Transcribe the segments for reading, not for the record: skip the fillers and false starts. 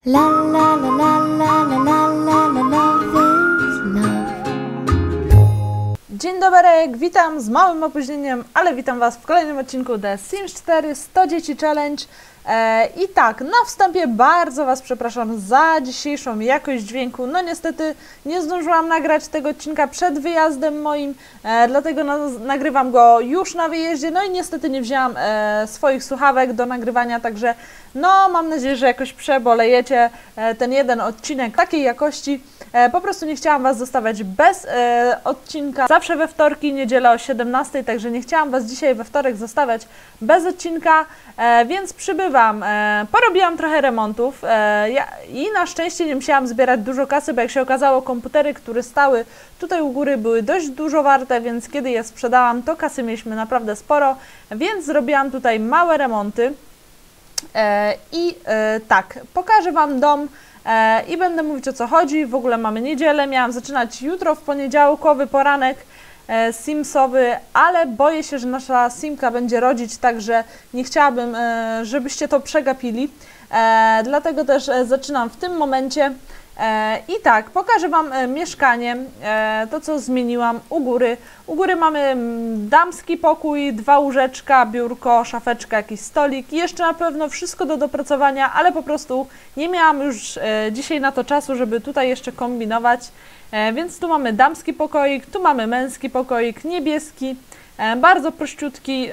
La la la la la la la la la love is love. Dzień dobry, witam z małym opóźnieniem, ale witam Was w kolejnym odcinku The Sims 4 100 dzieci challenge. I tak, na wstępie bardzo Was przepraszam za dzisiejszą jakość dźwięku. No niestety nie zdążyłam nagrać tego odcinka przed wyjazdem moim, dlatego nagrywam go już na wyjeździe. No i niestety nie wzięłam swoich słuchawek do nagrywania, także no mam nadzieję, że jakoś przebolejecie ten jeden odcinek takiej jakości. Po prostu nie chciałam Was zostawiać bez odcinka. Zawsze we wtorki, niedziela o 17, także nie chciałam Was dzisiaj we wtorek zostawiać bez odcinka, więc przybywam. Porobiłam trochę remontów i na szczęście nie musiałam zbierać dużo kasy, bo jak się okazało, komputery, które stały tutaj u góry, były dość dużo warte, więc kiedy je sprzedałam, to kasy mieliśmy naprawdę sporo, więc zrobiłam tutaj małe remonty. Tak, pokażę Wam dom i będę mówić, o co chodzi. W ogóle mamy niedzielę, miałam zaczynać jutro w poniedziałkowy poranek simsowy, ale boję się, że nasza simka będzie rodzić, także nie chciałabym, żebyście to przegapili, dlatego też zaczynam w tym momencie. I tak, pokażę Wam mieszkanie, to co zmieniłam u góry. U góry mamy damski pokój, 2 łóżeczka, biurko, szafeczka, jakiś stolik i jeszcze na pewno wszystko do dopracowania, ale po prostu nie miałam już dzisiaj na to czasu, żeby tutaj jeszcze kombinować. Więc tu mamy damski pokoik, tu mamy męski pokoik, niebieski, bardzo prościutki.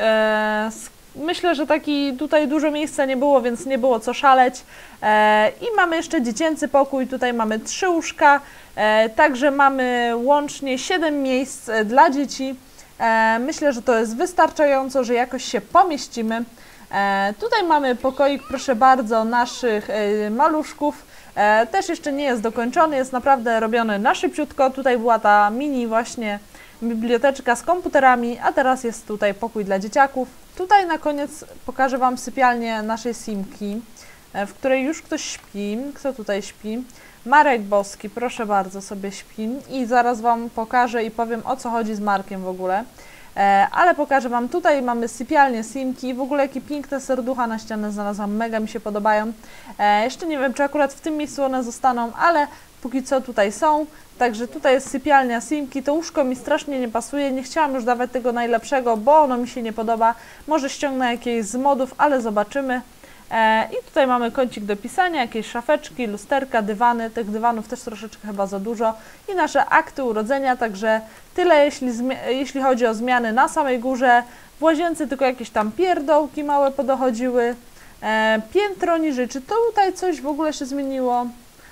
Myślę, że taki tutaj dużo miejsca nie było, więc nie było co szaleć. I mamy jeszcze dziecięcy pokój, tutaj mamy 3 łóżka, także mamy łącznie 7 miejsc dla dzieci. Myślę, że to jest wystarczająco, że jakoś się pomieścimy. Tutaj mamy pokoik, proszę bardzo, naszych maluszków. Też jeszcze nie jest dokończony, jest naprawdę robiony na szybciutko. Tutaj była ta mini właśnie biblioteczka z komputerami, a teraz jest tutaj pokój dla dzieciaków. Tutaj na koniec pokażę Wam sypialnię naszej simki, w której już ktoś śpi. Kto tutaj śpi? Marek Boski, proszę bardzo, sobie śpi i zaraz Wam pokażę i powiem, o co chodzi z Markiem w ogóle. Ale pokażę Wam, tutaj mamy sypialnię simki, w ogóle jakie piękne serducha na ścianę znalazłam, mega mi się podobają. Jeszcze nie wiem, czy akurat w tym miejscu one zostaną, ale póki co tutaj są. Także tutaj jest sypialnia simki, to łóżko mi strasznie nie pasuje, nie chciałam już dawać tego najlepszego, bo ono mi się nie podoba. Może ściągnę jakieś z modów, ale zobaczymy. I tutaj mamy kącik do pisania, jakieś szafeczki, lusterka, dywany, tych dywanów też troszeczkę chyba za dużo i nasze akty urodzenia, także tyle jeśli chodzi o zmiany na samej górze. W łazience tylko jakieś tam pierdołki małe podochodziły. Piętro niżej, czy to tutaj coś w ogóle się zmieniło?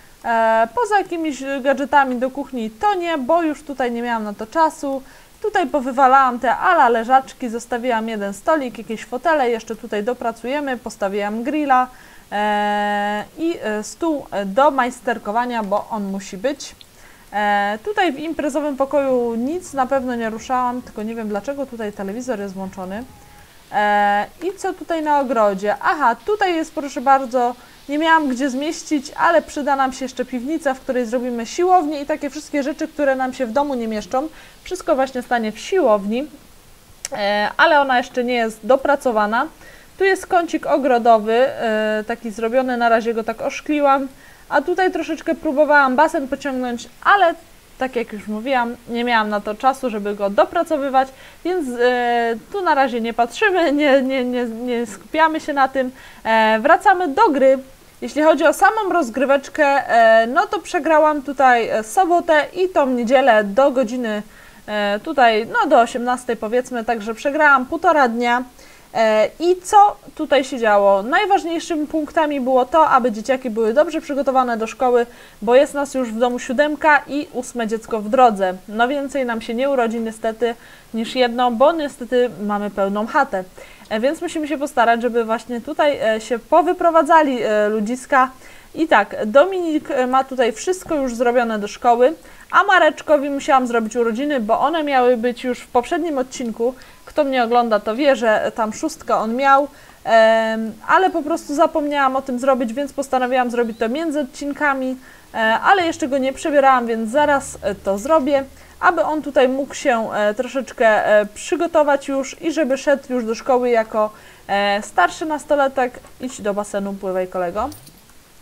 Poza jakimiś gadżetami do kuchni to nie, bo już tutaj nie miałam na to czasu. Tutaj powywalałam te ala leżaczki, zostawiłam jeden stolik, jakieś fotele, jeszcze tutaj dopracujemy, postawiłam grilla i stół do majsterkowania, bo on musi być. Tutaj w imprezowym pokoju nic na pewno nie ruszałam, tylko nie wiem dlaczego tutaj telewizor jest włączony. I co tutaj na ogrodzie? Aha, tutaj jest, proszę bardzo, nie miałam gdzie zmieścić, ale przyda nam się jeszcze piwnica, w której zrobimy siłownię i takie wszystkie rzeczy, które nam się w domu nie mieszczą. Wszystko właśnie stanie w siłowni, ale ona jeszcze nie jest dopracowana. Tu jest kącik ogrodowy, taki zrobiony, na razie go tak oszkliłam, a tutaj troszeczkę próbowałam basen pociągnąć, ale tak jak już mówiłam, nie miałam na to czasu, żeby go dopracowywać, więc tu na razie nie patrzymy, nie skupiamy się na tym. Wracamy do gry. Jeśli chodzi o samą rozgryweczkę, no to przegrałam tutaj sobotę i tą niedzielę do godziny tutaj, no do 18 powiedzmy, także przegrałam 1,5 dnia. I co tutaj się działo? Najważniejszymi punktami było to, aby dzieciaki były dobrze przygotowane do szkoły, bo jest nas już w domu 7 i 8 dziecko w drodze. No więcej nam się nie urodzi niestety niż jedno, bo niestety mamy pełną chatę. Więc musimy się postarać, żeby właśnie tutaj się powyprowadzali ludziska. I tak, Dominik ma tutaj wszystko już zrobione do szkoły, a Mareczkowi musiałam zrobić urodziny, bo one miały być już w poprzednim odcinku. Kto mnie ogląda, to wie, że tam 6 on miał, ale po prostu zapomniałam o tym zrobić, więc postanowiłam zrobić to między odcinkami, ale jeszcze go nie przebierałam, więc zaraz to zrobię, aby on tutaj mógł się troszeczkę przygotować już i żeby szedł już do szkoły jako starszy nastolatek. Idź do basenu, pływaj kolego.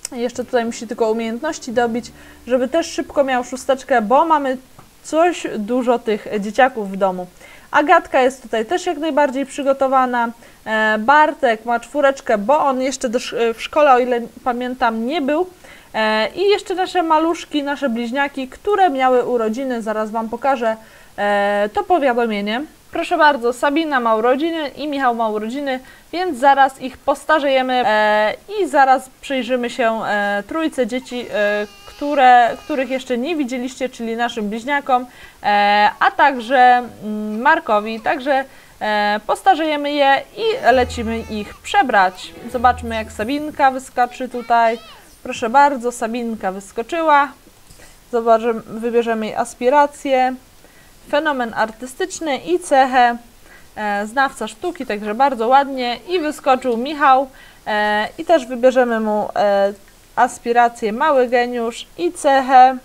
Jeszcze tutaj musi tylko umiejętności dobić, żeby też szybko miał 6, bo mamy coś dużo tych dzieciaków w domu. Agatka jest tutaj też jak najbardziej przygotowana. Bartek ma 4, bo on jeszcze w szkole, o ile pamiętam, nie był. I jeszcze nasze maluszki, nasze bliźniaki, które miały urodziny. Zaraz Wam pokażę to powiadomienie. Proszę bardzo, Sabina ma urodziny i Michał ma urodziny, więc zaraz ich postarzejemy i zaraz przyjrzymy się trójce dzieci, których jeszcze nie widzieliście, czyli naszym bliźniakom, a także Markowi. Także postarzejemy je i lecimy ich przebrać. Zobaczmy, jak Sabinka wyskoczy tutaj. Proszę bardzo, Sabinka wyskoczyła. Zobaczymy, wybierzemy jej aspiracje. Fenomen artystyczny i cechę znawca sztuki, także bardzo ładnie. I wyskoczył Michał i też wybierzemy mu aspirację mały geniusz i cechę.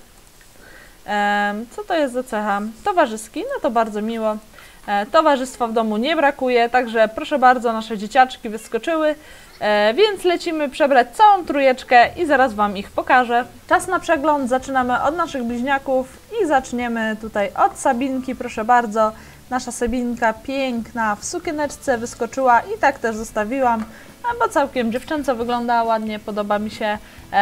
Co to jest za cecha? Towarzyski, no to bardzo miło. Towarzystwa w domu nie brakuje, także proszę bardzo, nasze dzieciaczki wyskoczyły. Więc lecimy przebrać całą trójeczkę i zaraz Wam ich pokażę. Czas na przegląd, zaczynamy od naszych bliźniaków i zaczniemy tutaj od Sabinki, proszę bardzo. Nasza Sabinka piękna w sukieneczce wyskoczyła i tak też zostawiłam, bo całkiem dziewczęco wygląda ładnie, podoba mi się.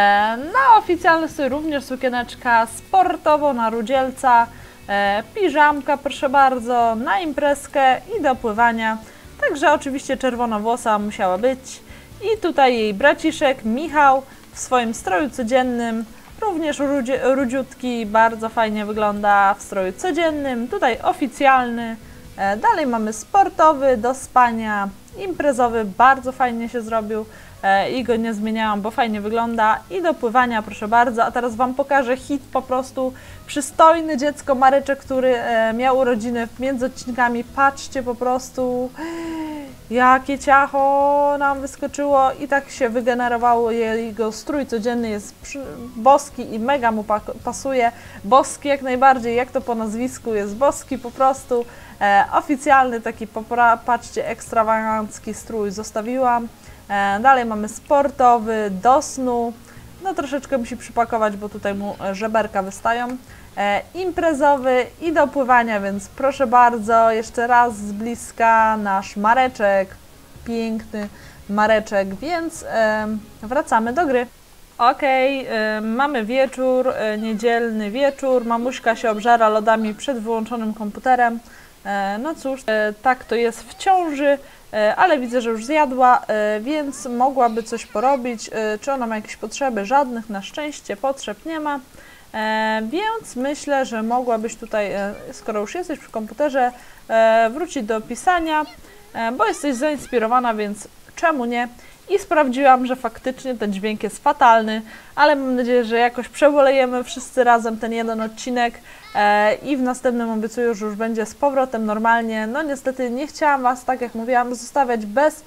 Na oficjalny strój również sukieneczka sportowo na rudzielca, piżamka proszę bardzo, na imprezkę i do pływania. Także oczywiście czerwonowłosa musiała być. I tutaj jej braciszek Michał w swoim stroju codziennym, również rudziutki, bardzo fajnie wygląda w stroju codziennym. Tutaj oficjalny, dalej mamy sportowy, do spania, imprezowy, bardzo fajnie się zrobił i go nie zmieniałam, bo fajnie wygląda. I do pływania, proszę bardzo. A teraz Wam pokażę hit, po prostu przystojny dziecko Mareczek, który miał urodziny między odcinkami. Patrzcie po prostu, jakie ciacho nam wyskoczyło i tak się wygenerowało. Jego strój codzienny jest boski i mega mu pasuje. Boski jak najbardziej, jak to po nazwisku jest boski po prostu. Oficjalny taki, patrzcie, ekstrawagancki strój zostawiłam. Dalej mamy sportowy, do snu. No troszeczkę musi przypakować, bo tutaj mu żeberka wystają. Imprezowy i do pływania, więc proszę bardzo, jeszcze raz z bliska nasz Mareczek, piękny Mareczek, więc wracamy do gry. Okej, mamy wieczór, niedzielny wieczór, mamuśka się obżera lodami przed wyłączonym komputerem. No cóż, tak to jest w ciąży, ale widzę, że już zjadła, więc mogłaby coś porobić. Czy ona ma jakieś potrzeby? Żadnych, na szczęście potrzeb nie ma. Więc myślę, że mogłabyś tutaj, skoro już jesteś przy komputerze, wrócić do pisania, bo jesteś zainspirowana, więc czemu nie? I sprawdziłam, że faktycznie ten dźwięk jest fatalny, ale mam nadzieję, że jakoś przebolejemy wszyscy razem ten jeden odcinek i w następnym obiecuję, że już będzie z powrotem normalnie. No niestety nie chciałam Was, tak jak mówiłam, zostawiać bez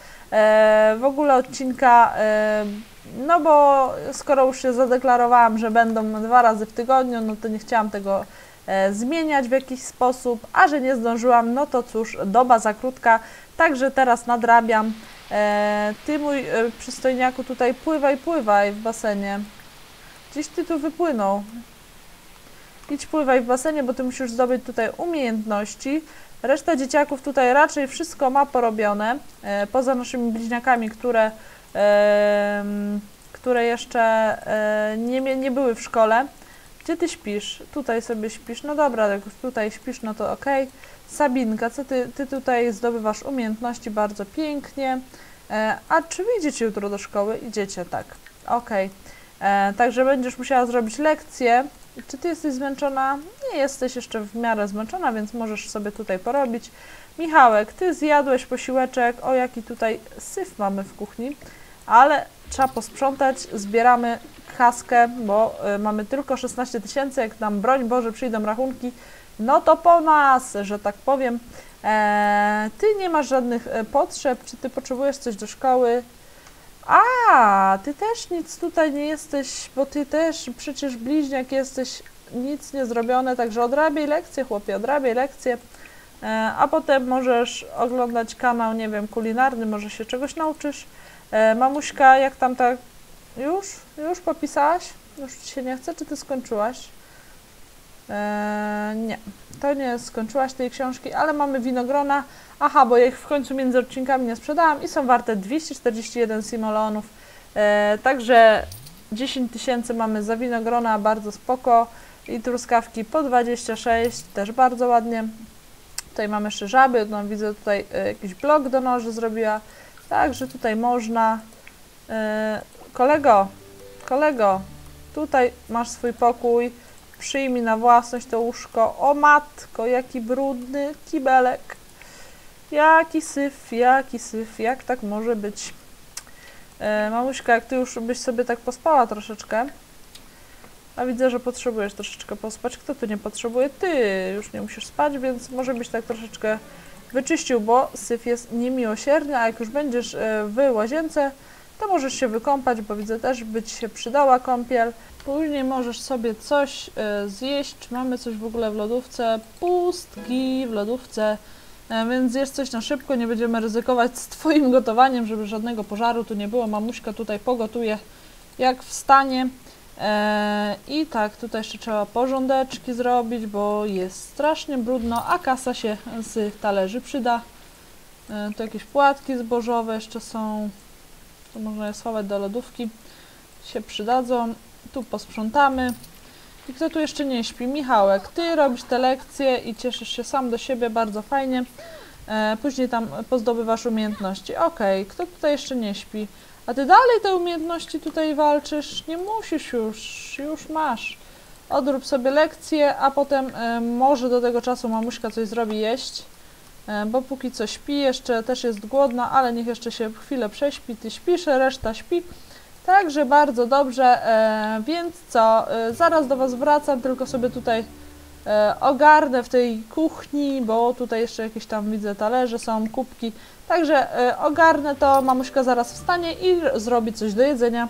w ogóle odcinka, no bo skoro już się zadeklarowałam, że będą 2 razy w tygodniu, no to nie chciałam tego zmieniać w jakiś sposób, a że nie zdążyłam, no to cóż, doba za krótka, także teraz nadrabiam. Ty mój przystojniaku tutaj pływaj w basenie. Gdzieś Ty tu wypłynął. Idź pływaj w basenie, bo Ty musisz zdobyć tutaj umiejętności. Reszta dzieciaków tutaj raczej wszystko ma porobione, poza naszymi bliźniakami, które jeszcze nie były w szkole. Gdzie Ty śpisz? Tutaj sobie śpisz. No dobra, jak tutaj śpisz, no to okej. Sabinka, co ty tutaj zdobywasz umiejętności bardzo pięknie. A czy wy idziecie jutro do szkoły? Idziecie, tak. Okej. Także będziesz musiała zrobić lekcję. Czy Ty jesteś zmęczona? Nie jesteś jeszcze w miarę zmęczona, więc możesz sobie tutaj porobić. Michałek, Ty zjadłeś posiłeczek. O, jaki tutaj syf mamy w kuchni. Ale trzeba posprzątać. Zbieramy kaskę, bo mamy tylko 16 000. Jak nam, broń Boże, przyjdą rachunki, no to po nas, że tak powiem. Ty nie masz żadnych potrzeb. Czy Ty potrzebujesz coś do szkoły? A, Ty też nic tutaj nie jesteś, bo Ty też przecież bliźniak jesteś, nic nie zrobione, także odrabiaj lekcje, chłopie, odrabiaj lekcje, a potem możesz oglądać kanał, nie wiem, kulinarny, może się czegoś nauczysz. Mamuśka, jak tam ta Już popisałaś? Już ci się nie chce, czy ty skończyłaś? Nie, to nie skończyłaś tej książki, ale mamy winogrona. Aha, bo ja ich w końcu między odcinkami nie sprzedałam i są warte 241 simoleonów. Także 10 000 mamy za winogrona, bardzo spoko. I truskawki po 26, też bardzo ładnie. Tutaj mamy jeszcze żaby, no widzę tutaj jakiś blok do noży zrobiła. Także tutaj można. Kolego, tutaj masz swój pokój. Przyjmij na własność to łóżko. O matko, jaki brudny kibelek. Jaki syf, jak tak może być? Mamuśka, jak ty już byś sobie tak pospała troszeczkę, a widzę, że potrzebujesz troszeczkę pospać. Kto tu nie potrzebuje? Ty już nie musisz spać, więc może byś tak troszeczkę wyczyścił, bo syf jest niemiłosierny, a jak już będziesz w łazience, to możesz się wykąpać, bo widzę też, by ci się przydała kąpiel. Później możesz sobie coś zjeść. Czy mamy coś w ogóle w lodówce? Pustki w lodówce, więc zjesz coś na szybko, nie będziemy ryzykować z twoim gotowaniem, żeby żadnego pożaru tu nie było. Mamuśka tutaj pogotuje jak wstanie. I tak, tutaj jeszcze trzeba porządeczki zrobić, bo jest strasznie brudno, a kasa się z talerzy przyda. Tu jakieś płatki zbożowe jeszcze są, to można je schować do lodówki, się przydadzą. Tu posprzątamy. I kto tu jeszcze nie śpi? Michałek, ty robisz te lekcje i cieszysz się sam do siebie, bardzo fajnie. Później tam pozdobywasz umiejętności. Okej, kto tutaj jeszcze nie śpi? A ty dalej te umiejętności tutaj walczysz? Nie musisz już masz. Odrób sobie lekcje, a potem może do tego czasu mamuśka coś zrobi jeść, bo póki co śpi, jeszcze też jest głodna, ale niech jeszcze się chwilę prześpi. Ty śpisz, reszta śpi. Także bardzo dobrze, więc co, zaraz do was wracam, tylko sobie tutaj ogarnę w tej kuchni, bo tutaj jeszcze jakieś tam widzę talerze są, kubki. Także ogarnę to, mamuśka zaraz wstanie i zrobi coś do jedzenia.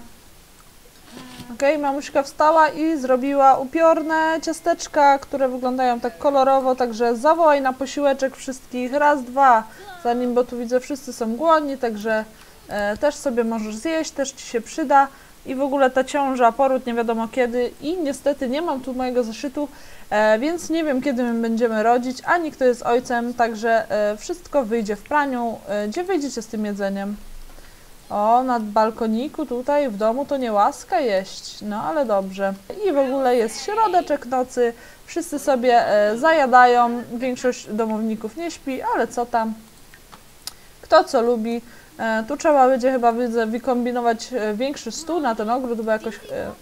Okej, mamuśka wstała i zrobiła upiorne ciasteczka, które wyglądają tak kolorowo, także zawołaj na posiłeczek wszystkich, raz, dwa, zanim, bo tu widzę wszyscy są głodni, także też sobie możesz zjeść, też ci się przyda. I w ogóle ta ciąża, poród nie wiadomo kiedy i niestety nie mam tu mojego zeszytu, więc nie wiem kiedy my będziemy rodzić, ani kto jest ojcem, także wszystko wyjdzie w praniu. Gdzie wyjdziecie z tym jedzeniem? O, na balkoniku tutaj w domu to nie łaska jeść, no ale dobrze. I w ogóle jest środeczek nocy, wszyscy sobie zajadają, większość domowników nie śpi, ale co tam, kto co lubi. Tu trzeba będzie chyba wykombinować większy stół na ten ogród, bo jakoś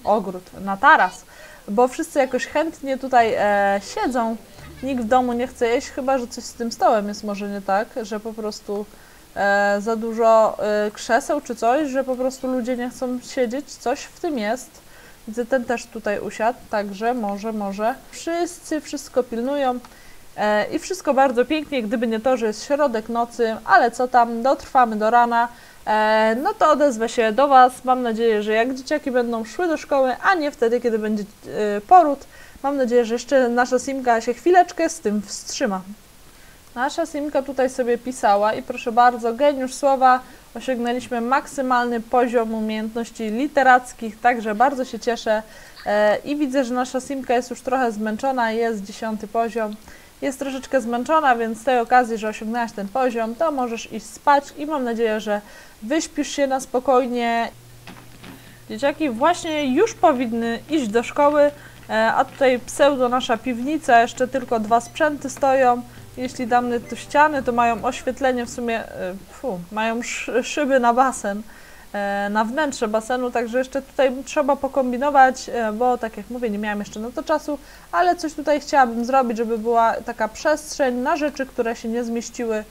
na taras, bo wszyscy jakoś chętnie tutaj siedzą. Nikt w domu nie chce jeść, chyba że coś z tym stołem jest może nie tak, że po prostu za dużo krzeseł czy coś, że po prostu ludzie nie chcą siedzieć, coś w tym jest. Widzę, ten też tutaj usiadł, także może. Wszyscy wszystko pilnują. I wszystko bardzo pięknie, gdyby nie to, że jest środek nocy, ale co tam, dotrwamy do rana, no to odezwę się do was. Mam nadzieję, że jak dzieciaki będą szły do szkoły, a nie wtedy, kiedy będzie poród. Mam nadzieję, że jeszcze nasza Simka się chwileczkę z tym wstrzyma. Nasza Simka tutaj sobie pisała i proszę bardzo, geniusz słowa, osiągnęliśmy maksymalny poziom umiejętności literackich, także bardzo się cieszę i widzę, że nasza Simka jest już trochę zmęczona, jest 10. poziom. Jest troszeczkę zmęczona, więc z tej okazji, że osiągnęłaś ten poziom, to możesz iść spać i mam nadzieję, że wyśpisz się na spokojnie. Dzieciaki właśnie już powinny iść do szkoły, a tutaj pseudo nasza piwnica, jeszcze tylko 2 sprzęty stoją. Jeśli damy tu ściany, to mają oświetlenie w sumie, mają szyby na basen, na wnętrze basenu, także jeszcze tutaj trzeba pokombinować, bo tak jak mówię, nie miałam jeszcze na to czasu, ale coś tutaj chciałabym zrobić, żeby była taka przestrzeń na rzeczy, które się nie zmieściły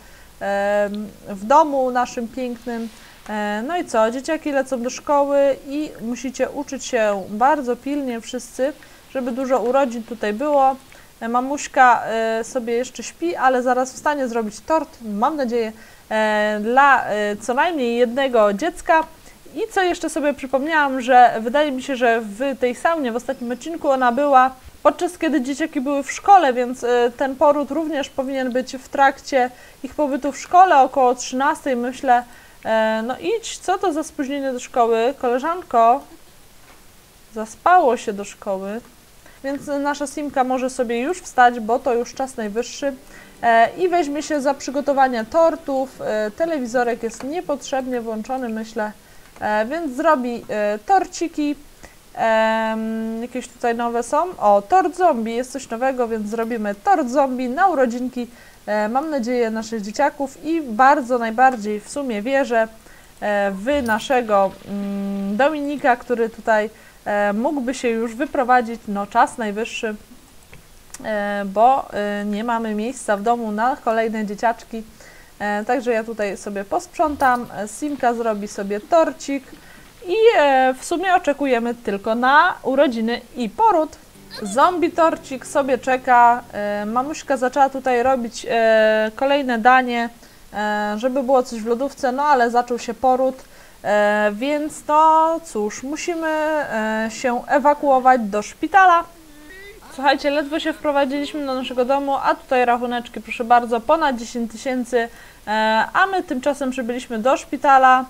w domu naszym pięknym. No i co, dzieciaki lecą do szkoły i musicie uczyć się bardzo pilnie wszyscy, żeby dużo urodzin tutaj było. Mamuśka sobie jeszcze śpi, ale zaraz wstanie zrobić tort, mam nadzieję, dla co najmniej jednego dziecka. I co jeszcze sobie przypomniałam, że wydaje mi się, że w tej saunie w ostatnim odcinku ona była podczas kiedy dzieciaki były w szkole, więc ten poród również powinien być w trakcie ich pobytu w szkole, około 13, myślę, No idź, co to za spóźnienie do szkoły? Koleżanko, zaspało się do szkoły, więc nasza Simka może sobie już wstać, bo to już czas najwyższy i weźmie się za przygotowanie tortów. Telewizorek jest niepotrzebnie włączony, myślę, więc zrobi torciki. Jakieś tutaj nowe są. O, tort zombie, jest coś nowego, więc zrobimy tort zombie na urodzinki, mam nadzieję, naszych dzieciaków i bardzo najbardziej w sumie wierzę w naszego Dominika, który tutaj mógłby się już wyprowadzić, no czas najwyższy, bo nie mamy miejsca w domu na kolejne dzieciaczki, także ja tutaj sobie posprzątam, Simka zrobi sobie torcik i w sumie oczekujemy tylko na urodziny i poród. Zombie torcik sobie czeka, mamuśka zaczęła tutaj robić kolejne danie, żeby było coś w lodówce, no ale zaczął się poród, więc no cóż, musimy się ewakuować do szpitala. Słuchajcie, ledwo się wprowadziliśmy do naszego domu, a tutaj rachuneczki, proszę bardzo, ponad 10 000, a my tymczasem przybyliśmy do szpitala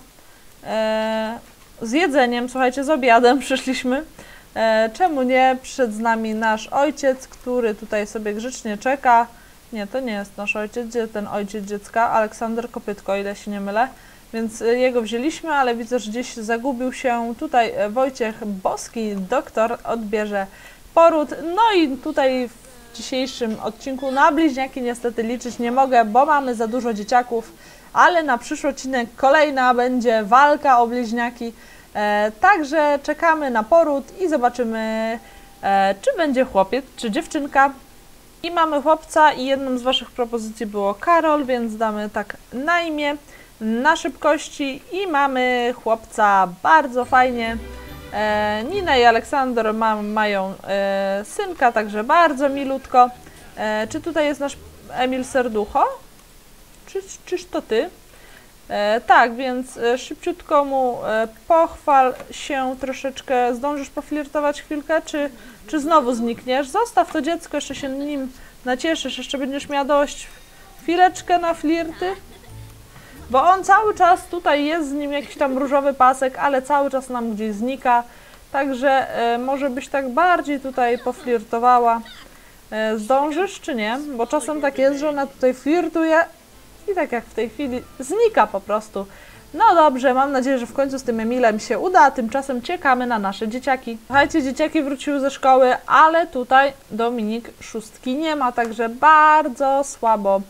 z jedzeniem, słuchajcie, z obiadem przyszliśmy. Czemu nie? Przyszedł z nami nasz ojciec, który tutaj sobie grzecznie czeka. Nie, to nie jest nasz ojciec, gdzie ten ojciec dziecka? Aleksander Kopytko, ile się nie mylę. Więc jego wzięliśmy, ale widzę, że gdzieś zagubił się. Tutaj Wojciech Boski, doktor, odbierze poród. No i tutaj w dzisiejszym odcinku na bliźniaki niestety liczyć nie mogę, bo mamy za dużo dzieciaków, ale na przyszły odcinek kolejna będzie walka o bliźniaki. Także czekamy na poród i zobaczymy, czy będzie chłopiec, czy dziewczynka. I mamy chłopca i jedną z Waszych propozycji było Karol, więc damy tak na imię, na szybkości i mamy chłopca, bardzo fajnie. Nina i Aleksander mają synka, także bardzo milutko. Czy tutaj jest nasz Emil Serducho? Czyż to Ty? Tak, więc szybciutko mu pochwal się troszeczkę, zdążysz poflirtować chwilkę, czy znowu znikniesz? Zostaw to dziecko, jeszcze się nim nacieszysz, jeszcze będziesz miała dość chwileczkę na flirty, bo on cały czas tutaj jest z nim jakiś tam różowy pasek, ale cały czas nam gdzieś znika, także może byś tak bardziej tutaj poflirtowała. Zdążysz czy nie? Bo czasem tak jest, że ona tutaj flirtuje i tak jak w tej chwili znika po prostu. No dobrze, mam nadzieję, że w końcu z tym Emilem się uda, a tymczasem czekamy na nasze dzieciaki. Słuchajcie, dzieciaki wróciły ze szkoły, ale tutaj Dominik szóstki nie ma, także bardzo słabo.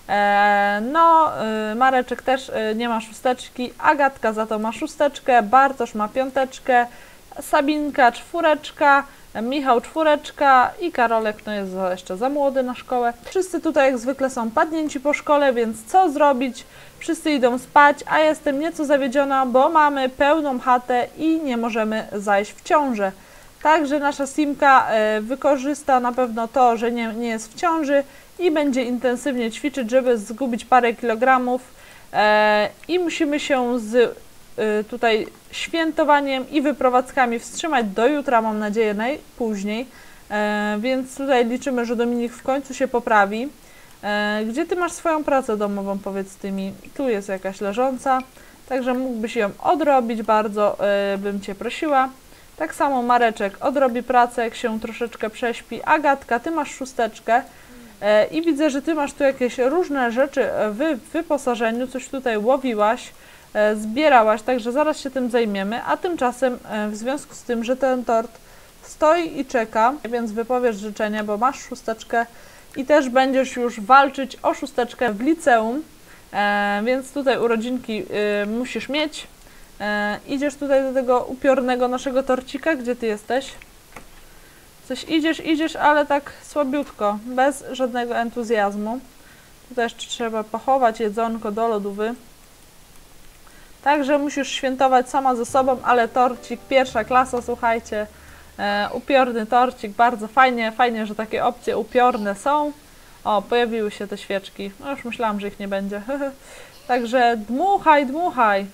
Mareczek też nie ma szósteczki, Agatka za to ma szósteczkę, Bartosz ma piąteczkę, Sabinka czwóreczka, Michał czwóreczka i Karolek no jest jeszcze za młody na szkołę. Wszyscy tutaj jak zwykle są padnięci po szkole, więc co zrobić? Wszyscy idą spać, a jestem nieco zawiedziona, bo mamy pełną chatę i nie możemy zajść w ciążę. Także nasza Simka wykorzysta na pewno to, że nie jest w ciąży i będzie intensywnie ćwiczyć, żeby zgubić parę kilogramów i musimy się z tutaj świętowaniem i wyprowadzkami wstrzymać do jutra, mam nadzieję najpóźniej, więc tutaj liczymy, że Dominik w końcu się poprawi. Gdzie Ty masz swoją pracę domową, powiedz Ty mi? Tu jest jakaś leżąca, także mógłbyś ją odrobić, bardzo bym Cię prosiła. Tak samo Mareczek odrobi pracę, jak się troszeczkę prześpi. Agatka, Ty masz szósteczkę i widzę, że Ty masz tu jakieś różne rzeczy w wyposażeniu, coś tutaj łowiłaś, zbierałaś, także zaraz się tym zajmiemy, a tymczasem w związku z tym, że ten tort stoi i czeka, więc wypowiesz życzenie, bo masz szósteczkę i też będziesz już walczyć o szósteczkę w liceum, więc tutaj urodzinki musisz mieć. Idziesz tutaj do tego upiornego naszego torcika, gdzie Ty jesteś? Coś idziesz, ale tak słabiutko, bez żadnego entuzjazmu. Tutaj jeszcze trzeba pochować jedzonko do lodówy. Także musisz świętować sama ze sobą, ale torcik, pierwsza klasa, słuchajcie, upiorny torcik, bardzo fajnie, że takie opcje upiorne są. O, pojawiły się te świeczki, no już myślałam, że ich nie będzie. Także dmuchaj.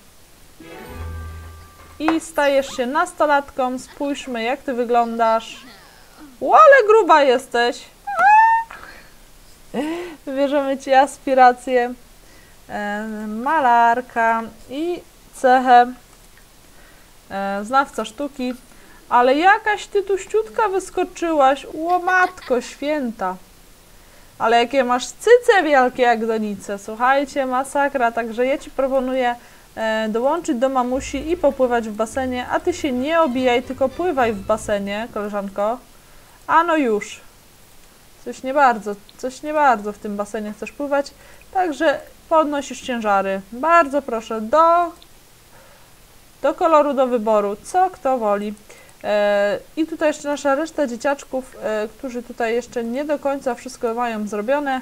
I stajesz się nastolatką, spójrzmy jak Ty wyglądasz. Ale gruba jesteś. Wybierzemy Ci aspiracje. malarka i cechę znawca sztuki. Ale jakaś ty tuściutka wyskoczyłaś, łomatko święta. Ale jakie masz cyce wielkie jak donice, słuchajcie, masakra. Także ja ci proponuję dołączyć do mamusi i popływać w basenie, a ty się nie obijaj, tylko pływaj w basenie, koleżanko. A no już. Coś nie bardzo w tym basenie chcesz pływać, także podnosisz ciężary. Bardzo proszę, do koloru do wyboru, co kto woli. I tutaj jeszcze nasza reszta dzieciaczków, którzy tutaj jeszcze nie do końca wszystko mają zrobione.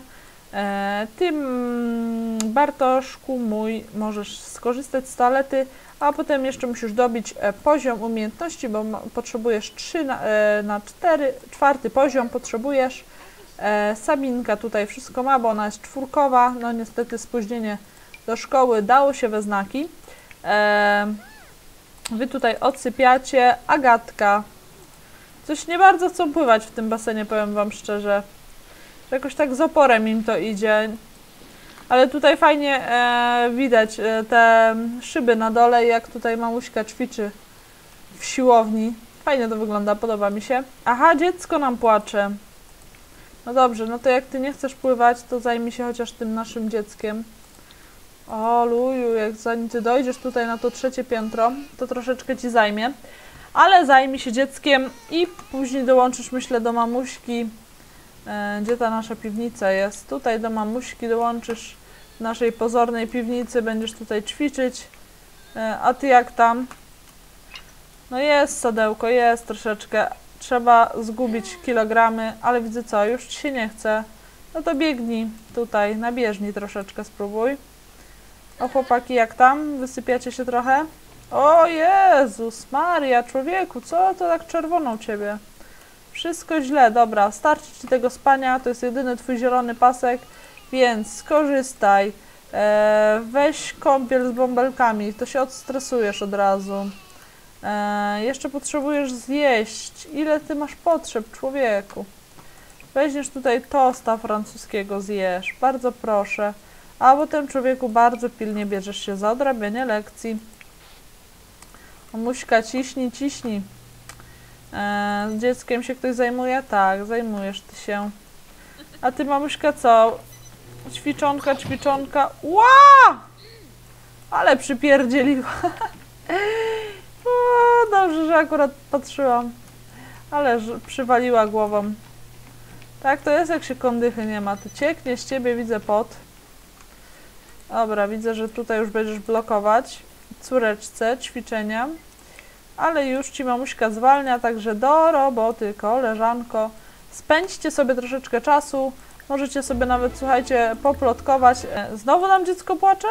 Tym Bartoszku mój możesz skorzystać z toalety, a potem jeszcze musisz dobić poziom umiejętności, bo potrzebujesz 3 na 4, 4 poziom potrzebujesz. Sabinka tutaj wszystko ma, bo ona jest 4, no niestety spóźnienie do szkoły dało się we znaki. Wy tutaj odsypiacie, Agatka. Coś nie bardzo chcą pływać w tym basenie, powiem wam szczerze. Jakoś tak z oporem im to idzie. Ale tutaj fajnie widać te szyby na dole, jak tutaj mamuśka ćwiczy w siłowni. Fajnie to wygląda, podoba mi się. Aha, dziecko nam płacze. No dobrze, no to jak ty nie chcesz pływać, to zajmij się chociaż tym naszym dzieckiem. O luju, jak zanim ty dojdziesz tutaj na to 3. piętro, to troszeczkę ci zajmie. Ale zajmij się dzieckiem i później dołączysz, myślę, do mamuśki. Gdzie ta nasza piwnica jest? Tutaj do mamuśki dołączysz naszej pozornej piwnicy, będziesz tutaj ćwiczyć. A ty jak tam? No jest sadełko, jest troszeczkę. Trzeba zgubić kilogramy, ale widzę co, już ci się nie chce. No to biegnij tutaj, na bieżni troszeczkę spróbuj. O chłopaki, jak tam? Wysypiacie się trochę? O Jezus Maria, człowieku, co to tak czerwono u ciebie? Wszystko źle, dobra, starczy ci tego spania, to jest jedyny twój zielony pasek, więc skorzystaj. Weź kąpiel z bąbelkami, to się odstresujesz od razu. Jeszcze potrzebujesz zjeść. Ile ty masz potrzeb, człowieku? Weźmiesz tutaj tosta francuskiego, zjesz, bardzo proszę. A potem, człowieku, bardzo pilnie bierzesz się za odrabianie lekcji. Mamuśka, ciśnij, ciśnij. Dzieckiem się ktoś zajmuje? Tak, zajmujesz ty się. A ty, mamuśka, co? Ćwiczonka, ćwiczonka. Ła! Ale przypierdzieliła. O, dobrze, że akurat patrzyłam. Ale przywaliła głową. Tak to jest, jak się kondychy nie ma. Tu cieknie z ciebie, widzę pot. Dobra, widzę, że tutaj już będziesz blokować córeczce ćwiczenia. Ale już ci mamuśka zwalnia, także do roboty, koleżanko. Spędźcie sobie troszeczkę czasu. Możecie sobie nawet, słuchajcie, poplotkować. Znowu nam dziecko płacze?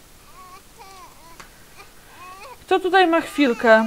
Kto tutaj ma chwilkę?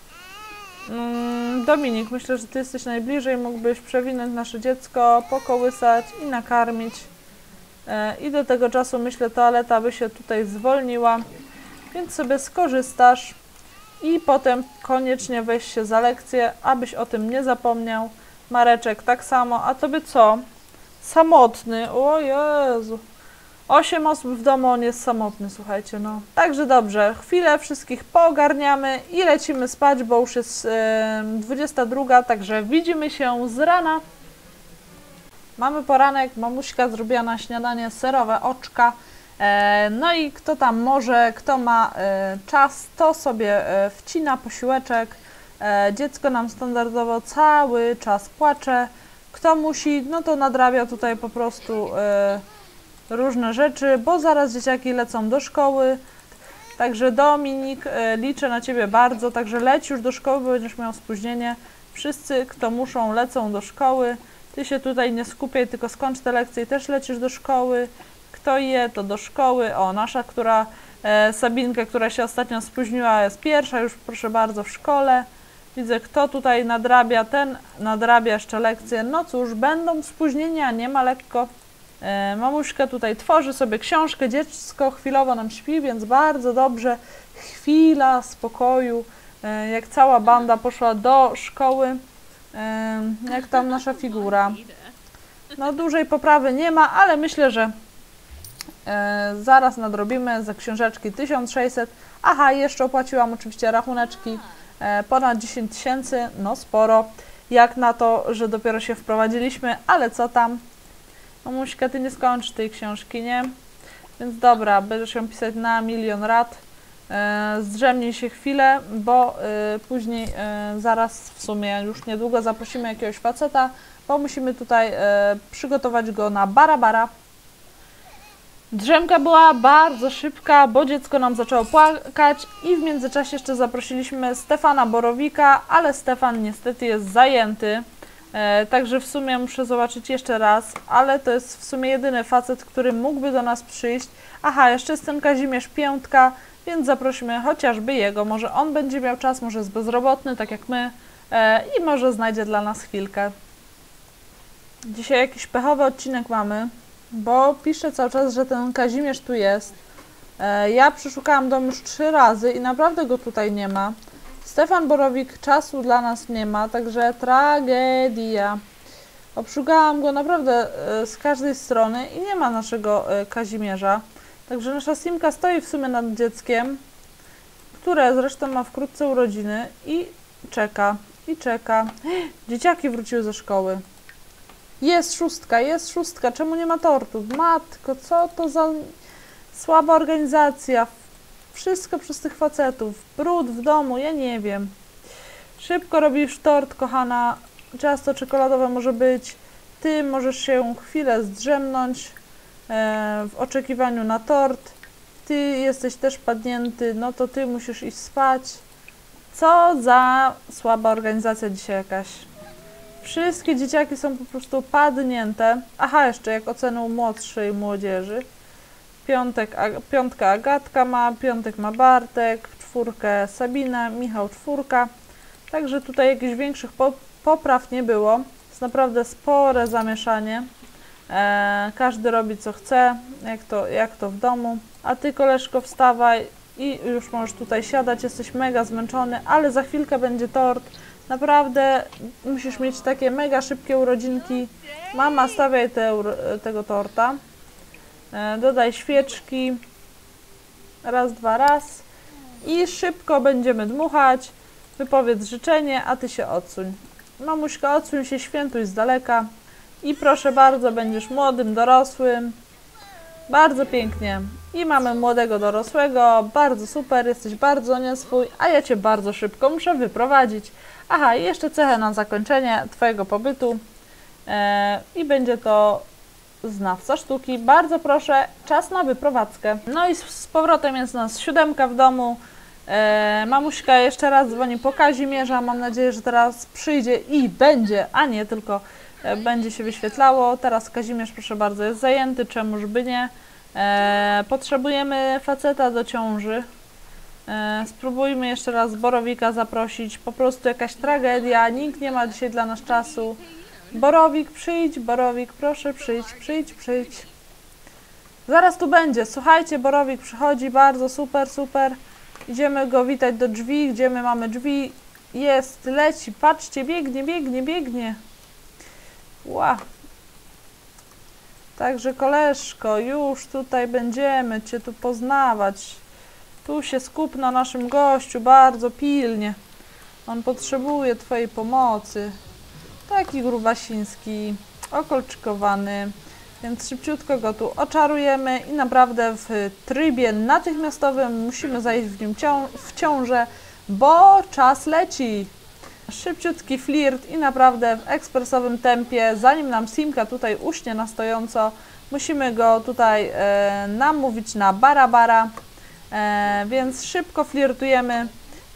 Dominik, myślę, że ty jesteś najbliżej. Mógłbyś przewinąć nasze dziecko, pokołysać i nakarmić. I do tego czasu, myślę, toaleta by się tutaj zwolniła. Więc sobie skorzystasz. I potem koniecznie weź się za lekcję, abyś o tym nie zapomniał. Mareczek tak samo. A tobie co? Samotny. O Jezu. 8 osób w domu, on jest samotny, słuchajcie, no. Także dobrze, chwilę wszystkich poogarniamy i lecimy spać, bo już jest 22, także widzimy się z rana. Mamy poranek, mamuśka zrobiła na śniadanie serowe oczka. No i kto tam może, kto ma czas, to sobie wcina posiłeczek. Dziecko nam standardowo cały czas płacze. Kto musi, no to nadrabia tutaj po prostu różne rzeczy, bo zaraz dzieciaki lecą do szkoły. Także Dominik, liczę na ciebie bardzo, także leć już do szkoły, bo będziesz miał spóźnienie. Wszyscy, kto muszą, lecą do szkoły. Ty się tutaj nie skupiaj, tylko skończ te lekcje i też lecisz do szkoły. Kto je, to do szkoły. O, nasza, Sabinka, która się ostatnio spóźniła, jest pierwsza, już proszę bardzo w szkole. Widzę, kto tutaj nadrabia, ten nadrabia jeszcze lekcje. No cóż, będą spóźnienia, nie ma lekko. Mamuśka tutaj tworzy sobie książkę, dziecko chwilowo nam śpi, więc bardzo dobrze. Chwila spokoju, jak cała banda poszła do szkoły. Jak tam nasza figura. No dużej poprawy nie ma, ale myślę, że Zaraz nadrobimy za książeczki 1600. Aha, jeszcze opłaciłam oczywiście rachuneczki ponad 10 000, no sporo. Jak na to, że dopiero się wprowadziliśmy, ale co tam? Mamuśka, ty nie skończysz tej książki, nie? Więc dobra, będziesz ją pisać na 1 000 000 rat. Zdrzemnij się chwilę, bo później zaraz w sumie już niedługo zaprosimy jakiegoś faceta, bo musimy tutaj przygotować go na bara. Drzemka była bardzo szybka, bo dziecko nam zaczęło płakać i w międzyczasie jeszcze zaprosiliśmy Stefana Borowika, ale Stefan niestety jest zajęty, także w sumie muszę zobaczyć jeszcze raz, ale to jest w sumie jedyny facet, który mógłby do nas przyjść. Aha, jeszcze jest ten Kazimierz Piątka, więc zaprosimy chociażby jego, może on będzie miał czas, może jest bezrobotny, tak jak my i może znajdzie dla nas chwilkę. Dzisiaj jakiś pechowy odcinek mamy, bo pisze cały czas, że ten Kazimierz tu jest. Ja przeszukałam dom już 3 razy i naprawdę go tutaj nie ma. Stefan Borowik czasu dla nas nie ma, także tragedia. Obszukałam go naprawdę z każdej strony i nie ma naszego Kazimierza. Także nasza Simka stoi w sumie nad dzieckiem, które zresztą ma wkrótce urodziny i czeka, Dzieciaki wróciły ze szkoły. Jest szóstka, czemu nie ma tortu? Matko, co to za słaba organizacja. Wszystko przez tych facetów. Brud w domu, ja nie wiem. Szybko robisz tort, kochana. Ciasto czekoladowe może być. Ty możesz się chwilę zdrzemnąć w oczekiwaniu na tort. Ty jesteś też padnięty, no to ty musisz iść spać. Co za słaba organizacja dzisiaj jakaś. Wszystkie dzieciaki są po prostu padnięte. Aha, jeszcze jak oceny u młodszej młodzieży. Piątka Agatka ma, piątek ma Bartek, 4 Sabina, Michał 4. Także tutaj jakichś większych popraw nie było. Jest naprawdę spore zamieszanie. Każdy robi co chce, jak to w domu. A ty, koleżko, wstawaj i już możesz tutaj siadać. Jesteś mega zmęczony, ale za chwilkę będzie tort. Naprawdę musisz mieć takie mega szybkie urodzinki. Mama, stawiaj tego torta. Dodaj świeczki. Raz, 2, raz. I szybko będziemy dmuchać. Wypowiedz życzenie, a ty się odsuń. Mamuśka, odsuń się, świętuj z daleka. I proszę bardzo, będziesz młodym, dorosłym. Bardzo pięknie. I mamy młodego dorosłego. Bardzo super, jesteś bardzo nieswój, a ja cię bardzo szybko muszę wyprowadzić. Aha, i jeszcze cechę na zakończenie twojego pobytu. I będzie to znawca sztuki. Bardzo proszę, czas na wyprowadzkę. No i z powrotem jest nas 7 w domu. Mamuśka jeszcze raz dzwoni po Kazimierza. Mam nadzieję, że teraz przyjdzie i będzie, a nie tylko będzie się wyświetlało. Teraz Kazimierz, proszę bardzo, jest zajęty, czemuż by nie. Potrzebujemy faceta do ciąży. Spróbujmy jeszcze raz Borowika zaprosić. Po prostu jakaś tragedia. Nikt nie ma dzisiaj dla nas czasu. Borowik, przyjdź. Borowik, proszę, przyjdź. Zaraz tu będzie. Słuchajcie, Borowik przychodzi. Bardzo super. Idziemy go witać do drzwi. Gdzie my mamy drzwi? Jest, leci. Patrzcie, biegnie. Wow. Także, koleżko, już tutaj będziemy cię tu poznawać. Tu się skup na naszym gościu bardzo pilnie. On potrzebuje twojej pomocy. Taki grubasiński, okolczykowany. Więc szybciutko go tu oczarujemy i naprawdę w trybie natychmiastowym musimy zajść w nim w ciążę, bo czas leci. Szybciutki flirt i naprawdę w ekspresowym tempie, zanim nam Simka tutaj uśnie na stojąco, musimy go tutaj namówić na bara. Więc szybko flirtujemy,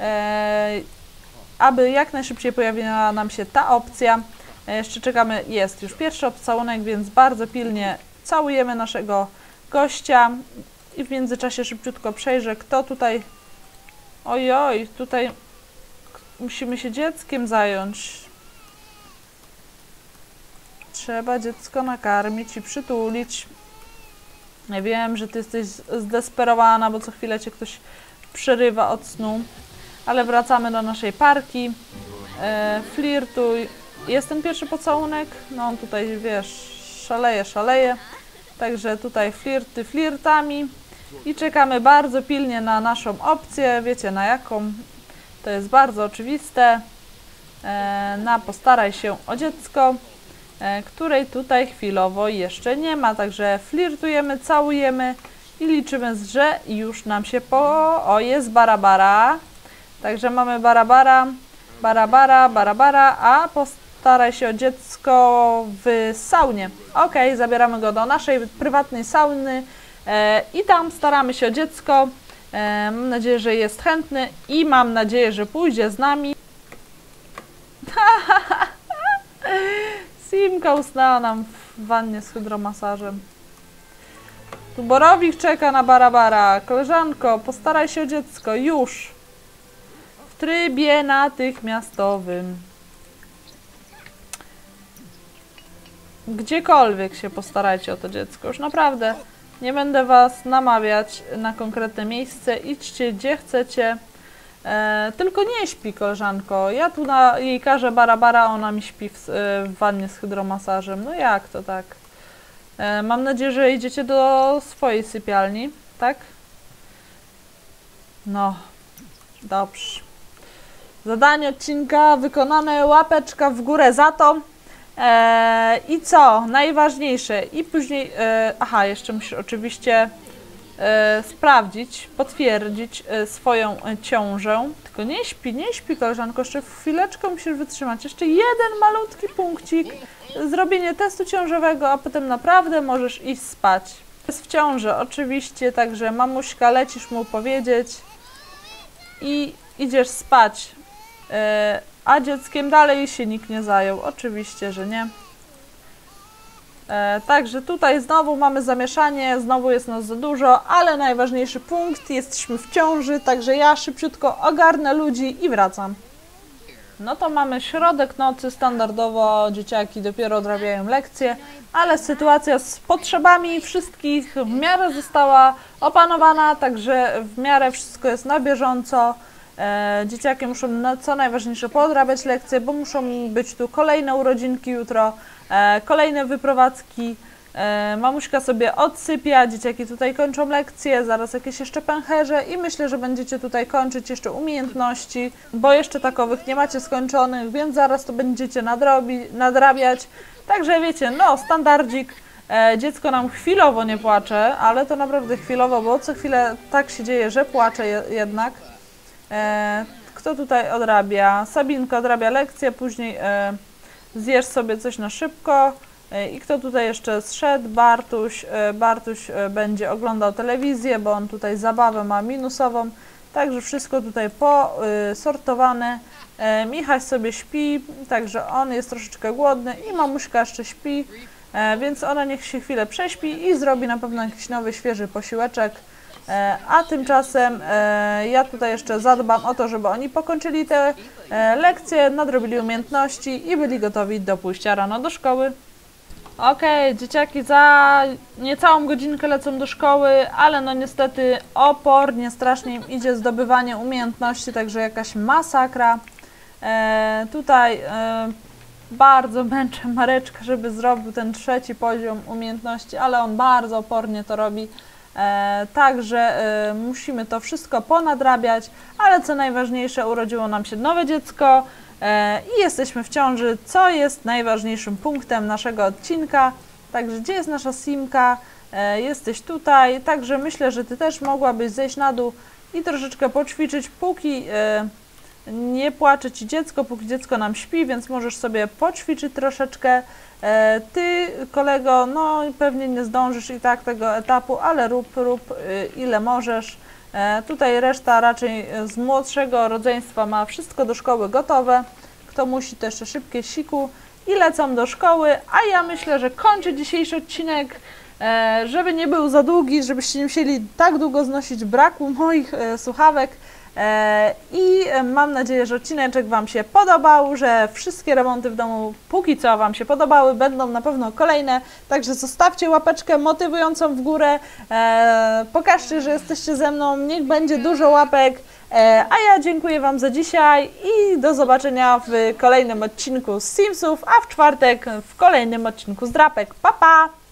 aby jak najszybciej pojawiła nam się ta opcja. Jeszcze czekamy, jest już pierwszy obcałunek, więc bardzo pilnie całujemy naszego gościa i w międzyczasie szybciutko przejrzę, kto tutaj... Ojoj, tutaj musimy się dzieckiem zająć. Trzeba dziecko nakarmić i przytulić. Ja wiem, że ty jesteś zdesperowana, bo co chwilę cię ktoś przerywa od snu. Ale wracamy do naszej parki. Flirtuj. Jest ten pierwszy pocałunek. No on tutaj, wiesz, szaleje. Także tutaj flirty flirtami i czekamy bardzo pilnie na naszą opcję. Wiecie na jaką? To jest bardzo oczywiste. Na postaraj się o dziecko, której tutaj chwilowo jeszcze nie ma. Także flirtujemy, całujemy i liczymy, że już nam się O, jest Barabara. Także mamy Barabara, Barabara, Barabara, a postaraj się o dziecko w saunie. Ok, zabieramy go do naszej prywatnej sauny i tam staramy się o dziecko. Mam nadzieję, że jest chętny i mam nadzieję, że pójdzie z nami. Simka usnęła nam w wannie z hydromasażem. Tu Borowik czeka na Barabara. Koleżanko, postaraj się o dziecko. Już. W trybie natychmiastowym. Gdziekolwiek się postarajcie o to dziecko. Już naprawdę nie będę was namawiać na konkretne miejsce. Idźcie gdzie chcecie. Tylko nie śpi, koleżanko. Ja tu jej każę Barabara, ona mi śpi w wannie z hydromasażem. No jak to tak? Mam nadzieję, że idziecie do swojej sypialni, tak? No, dobrze. Zadanie odcinka wykonane, łapeczka w górę za to. I co? Najważniejsze. I później, aha, jeszcze musisz oczywiście sprawdzić, potwierdzić swoją ciążę. Tylko nie śpi, koleżanko, jeszcze chwileczkę musisz wytrzymać. Jeszcze jeden malutki punkcik, zrobienie testu ciążowego, a potem naprawdę możesz iść spać. Jest w ciąży oczywiście, także mamuśka, lecisz mu powiedzieć i idziesz spać. A dzieckiem dalej się nikt nie zajął. Oczywiście, że nie. Także tutaj znowu mamy zamieszanie, znowu jest nas za dużo, ale najważniejszy punkt, jesteśmy w ciąży, także ja szybciutko ogarnę ludzi i wracam. No to mamy środek nocy, standardowo dzieciaki dopiero odrabiają lekcje, ale sytuacja z potrzebami wszystkich w miarę została opanowana, także w miarę wszystko jest na bieżąco. Dzieciaki muszą co najważniejsze poodrabiać lekcje, bo muszą być tu kolejne urodzinki jutro, kolejne wyprowadzki. Mamuśka sobie odsypia, dzieciaki tutaj kończą lekcje, zaraz jakieś jeszcze pęcherze i myślę, że będziecie tutaj kończyć jeszcze umiejętności, bo jeszcze takowych nie macie skończonych, więc zaraz to będziecie nadrabiać. Także wiecie, no standardzik. Dziecko nam chwilowo nie płacze, ale to naprawdę chwilowo, bo co chwilę tak się dzieje, że płacze jednak. Kto tutaj odrabia? Sabinka odrabia lekcję, później zjesz sobie coś na szybko. I kto tutaj jeszcze zszedł? Bartuś. Bartuś będzie oglądał telewizję, bo on tutaj zabawę ma minusową. Także wszystko tutaj posortowane. Michaś sobie śpi, także on jest troszeczkę głodny i mamuśka jeszcze śpi, więc ona niech się chwilę prześpi i zrobi na pewno jakiś nowy, świeży posiłeczek. A tymczasem ja tutaj jeszcze zadbam o to, żeby oni pokończyli te lekcje, nadrobili umiejętności i byli gotowi do pójścia rano do szkoły. Okej, dzieciaki za niecałą godzinkę lecą do szkoły, ale no niestety opornie, strasznie im idzie zdobywanie umiejętności, także jakaś masakra. Tutaj bardzo męczę Mareczka, żeby zrobił ten 3. poziom umiejętności, ale on bardzo opornie to robi. Także musimy to wszystko ponadrabiać, ale co najważniejsze, urodziło nam się nowe dziecko i jesteśmy w ciąży, co jest najważniejszym punktem naszego odcinka. Także gdzie jest nasza Simka? Jesteś tutaj, także myślę, że Ty też mogłabyś zejść na dół i troszeczkę poćwiczyć, póki nie płacze Ci dziecko, póki dziecko nam śpi, więc możesz sobie poćwiczyć troszeczkę. Ty, kolego, no pewnie nie zdążysz i tak tego etapu, ale rób ile możesz. Tutaj reszta raczej z młodszego rodzeństwa ma wszystko do szkoły gotowe. Kto musi, to jeszcze szybkie siku i lecą do szkoły, a ja myślę, że kończę dzisiejszy odcinek, żeby nie był za długi, żebyście nie musieli tak długo znosić braku moich słuchawek. I mam nadzieję, że odcineczek Wam się podobał, że wszystkie remonty w domu póki co Wam się podobały, będą na pewno kolejne, także zostawcie łapeczkę motywującą w górę, pokażcie, że jesteście ze mną, niech będzie dużo łapek, a ja dziękuję Wam za dzisiaj i do zobaczenia w kolejnym odcinku z Simsów, a w czwartek w kolejnym odcinku z Drapek. Pa, pa!